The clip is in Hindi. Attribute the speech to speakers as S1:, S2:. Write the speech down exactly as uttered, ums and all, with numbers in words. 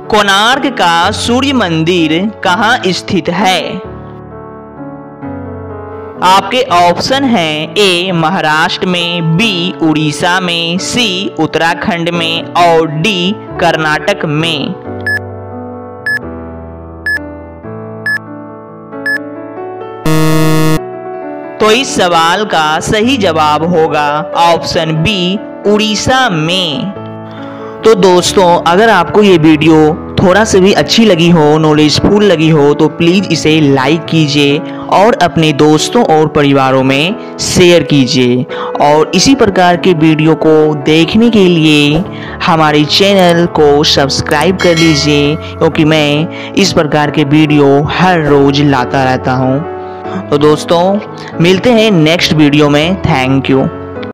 S1: कोणार्क का सूर्य मंदिर कहाँ स्थित है? आपके ऑप्शन हैं ए महाराष्ट्र में, बी उड़ीसा में, सी उत्तराखंड में और डी कर्नाटक में। तो इस सवाल का सही जवाब होगा ऑप्शन बी उड़ीसा में। तो दोस्तों, अगर आपको ये वीडियो थोड़ा सा भी अच्छी लगी हो, नॉलेजफुल लगी हो, तो प्लीज़ इसे लाइक कीजिए और अपने दोस्तों और परिवारों में शेयर कीजिए। और इसी प्रकार के वीडियो को देखने के लिए हमारे चैनल को सब्सक्राइब कर लीजिए, क्योंकि मैं इस प्रकार के वीडियो हर रोज़ लाता रहता हूँ। तो दोस्तों, मिलते हैं नेक्स्ट वीडियो में। Thank you.